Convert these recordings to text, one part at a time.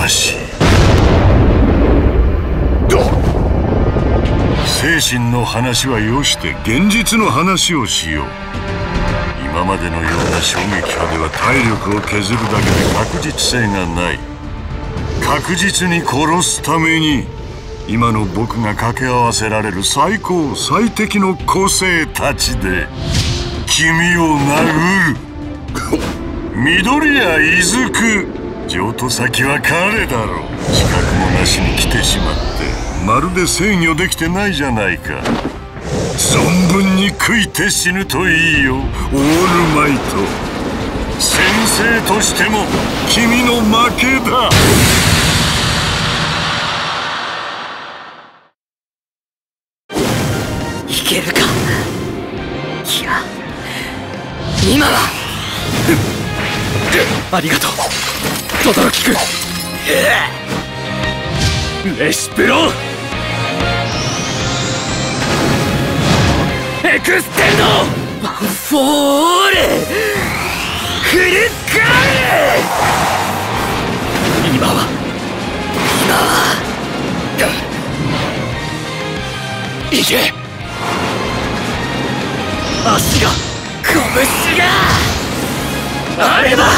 わしい。精神の話はよして現実の話をしよう。今までのような衝撃波では体力を削るだけで確実性がない。確実に殺すために今の僕が掛け合わせられる最高最適の個性たちで君を殴る。緑谷出久、譲渡先は彼だろう。資格もなしに来てしまってまるで制御できてないじゃないか。存分に食いて死ぬといいよ、オールマイト。先生としても君の負けだ。 いけるか。いや、今はありがとう轟くん。レシプロエクステンドワンフォールフルカール。今はいけ。足が拳があれば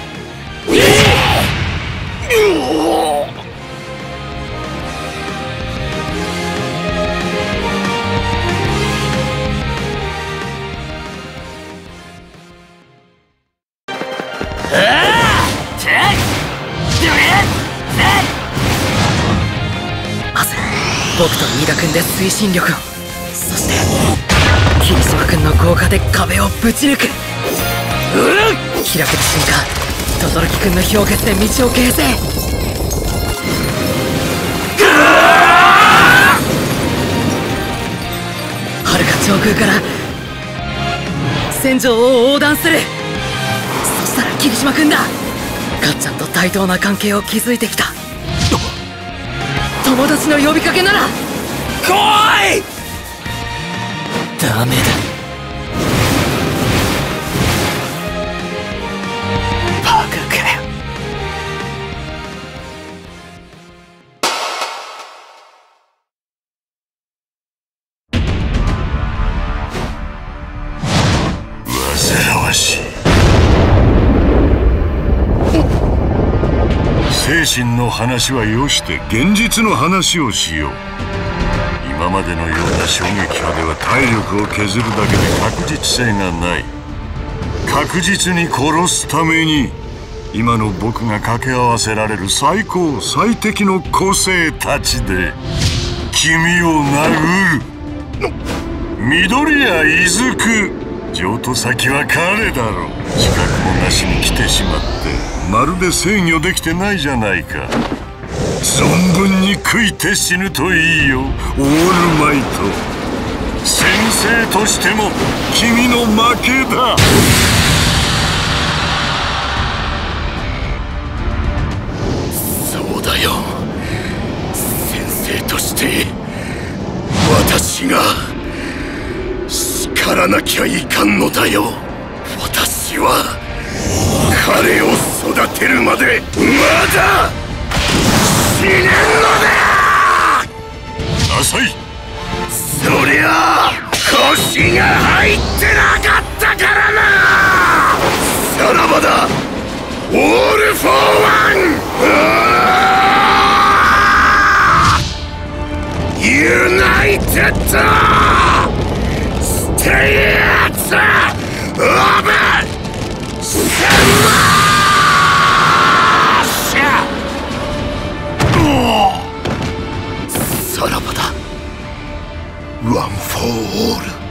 まず僕と飯田君で推進力を、そして霧島君の効果で壁をぶち抜く。開けた瞬間轟君の氷結で道を形成。はるか上空から戦場を横断する。そしたら霧島君だ。かっちゃんと対等な関係を築いてきた友達の呼びかけなら来い。ダメだ。バカかよ。 煩わしい。精神の話はよして現実の話をしよう。今までのような衝撃波では体力を削るだけで確実性がない。確実に殺すために今の僕が掛け合わせられる最高最適の個性たちで君を殴る。緑谷出久、譲渡先は彼だろう。資格もなしに来てしまってまるで制御できてないじゃないか。存分に食いて死ぬといいよ、オールマイト。先生としても君の負けだ。 そうだよ、先生として私が叱らなきゃいかんのだよ。私は彼を育てるまでまだ死ねんのだ。 浅い。 そりゃあ腰が入ってなかったからな。さらばだ、オールフォーワン。ユナイテッドステイアツオブセンさらばだ、ワン・フォー・オール。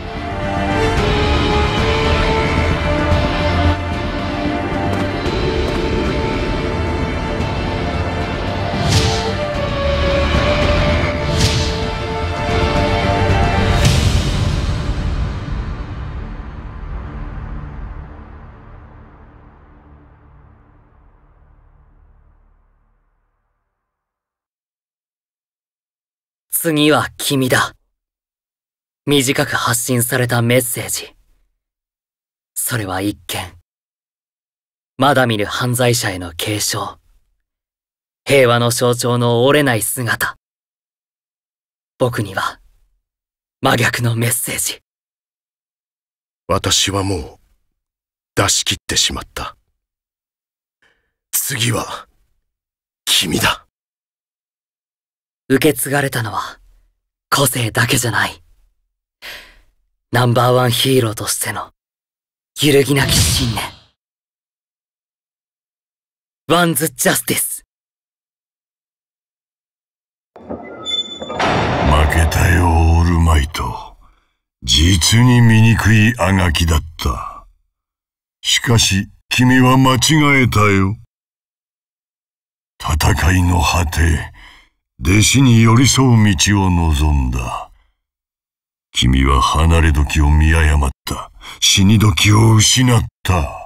次は君だ。短く発信されたメッセージ。それは一見、まだ見ぬ犯罪者への警鐘。 平和の象徴の折れない姿。僕には、真逆のメッセージ。 私はもう、出し切ってしまった。次は、君だ。 受け継がれたのは、個性だけじゃない。ナンバーワンヒーローとしての、揺るぎなき信念。ワンズ・ジャスティス。 負けたよ、オールマイト。実に醜いあがきだった。しかし、君は間違えたよ。戦いの果て、弟子に寄り添う道を望んだ。君は離れ時を見誤った。死に時を失った。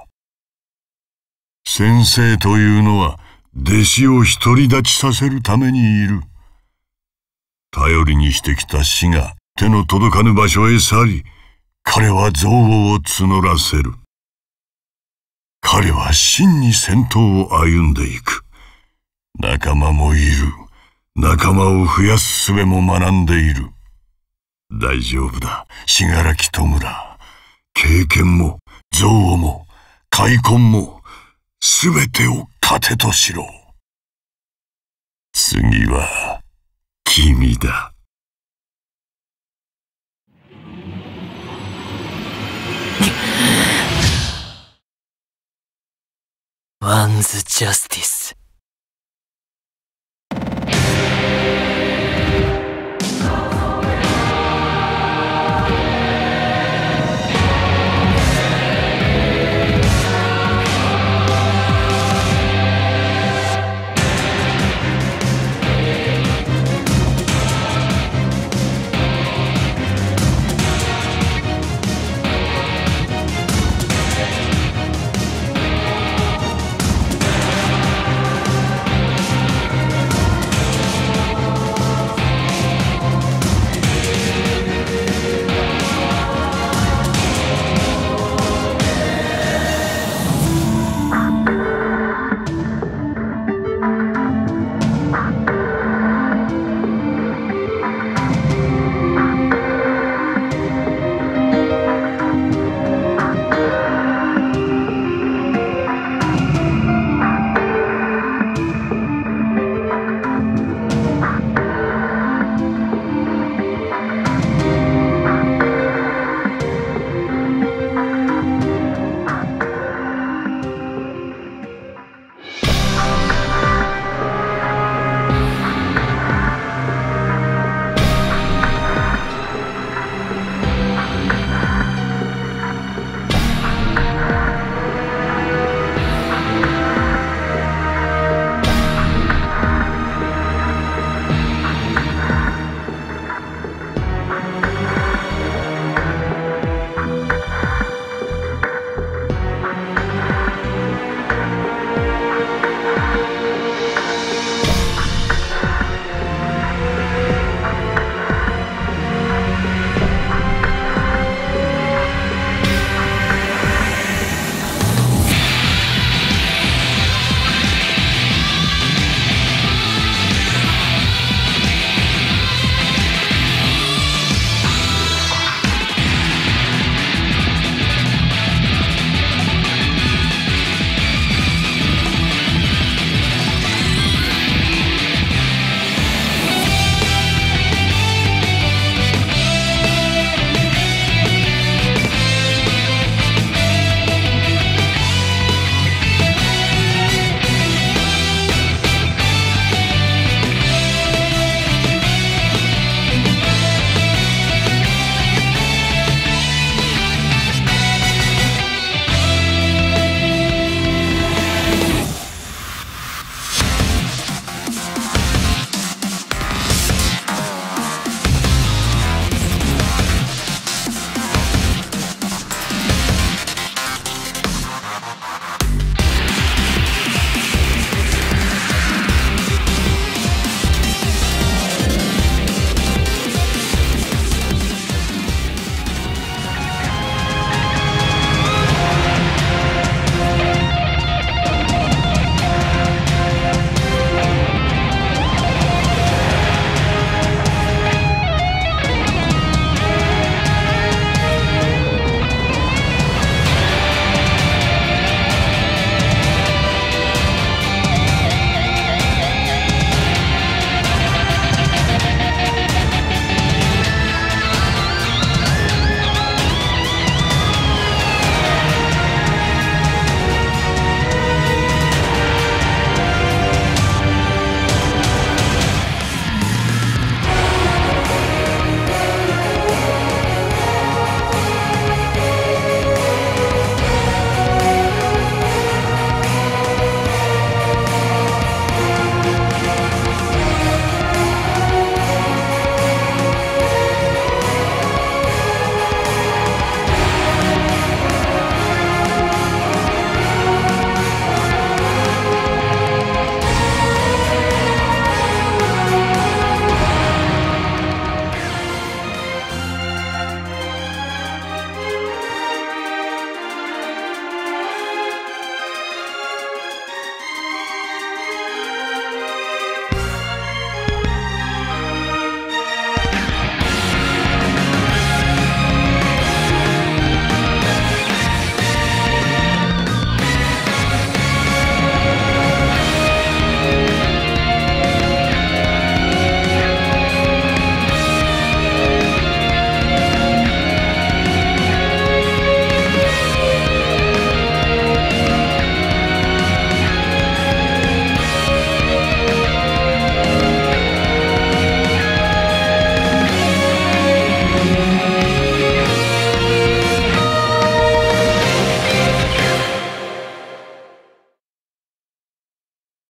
先生というのは、弟子を独り立ちさせるためにいる。頼りにしてきた死が手の届かぬ場所へ去り、彼は憎悪を募らせる。彼は真に戦闘を歩んでいく。仲間もいる。仲間を増やす術も学んでいる。大丈夫だ、信楽弔。経験も、憎悪も、開墾も、すべてを糧としろ。次は、君だ。 ワンズ・ジャスティス。